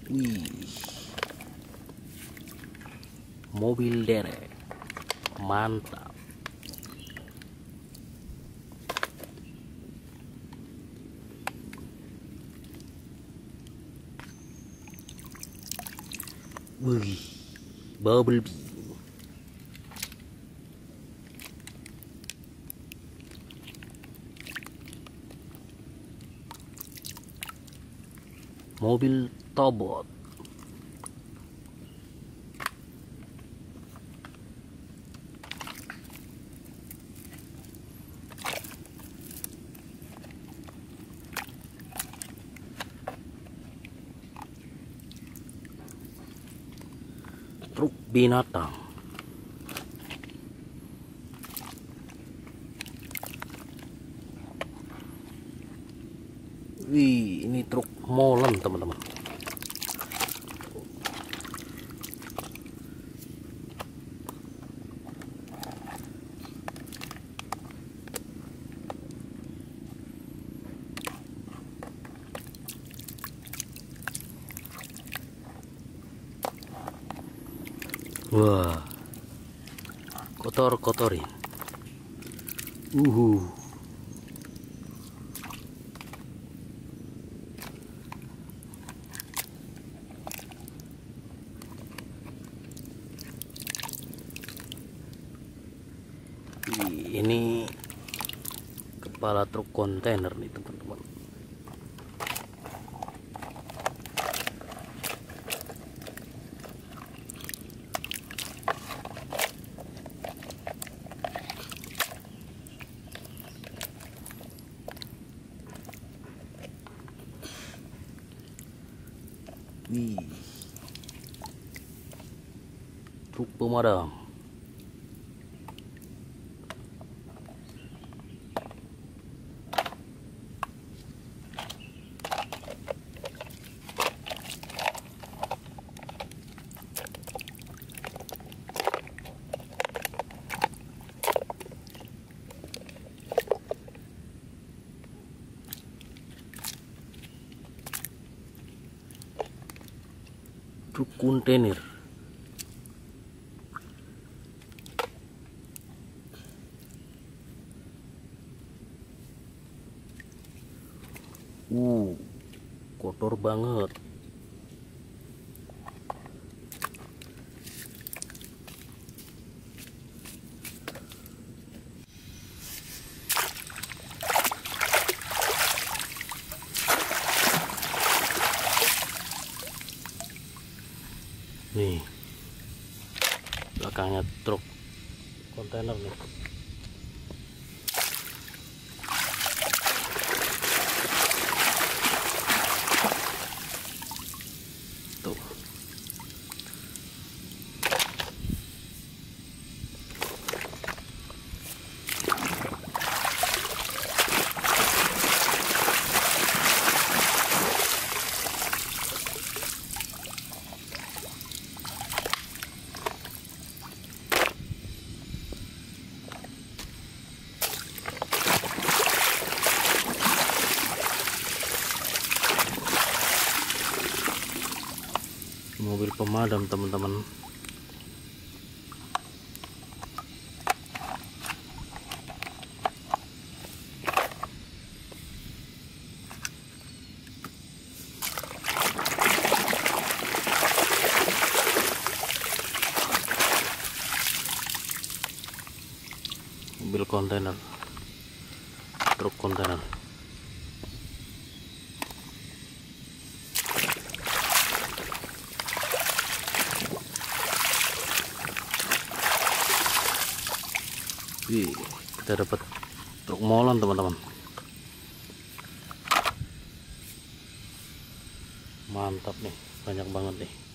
Wih, mobil derek mantap. Wih, bubble bee. Mobil tobot. Truk binatang. Wih, ini truk molen teman-teman. Wah, kotor-kotorin. Ini kepala truk kontainer nih teman-teman. Wih, truk pemadam. Truk kontainer. Kotor banget. Nih, belakangnya truk kontainer nih. Tuh. Mobil pemadam teman-teman. Mobil kontainer, truk kontainer. Wih, kita dapat truk molen teman-teman. Mantap nih, banyak banget nih.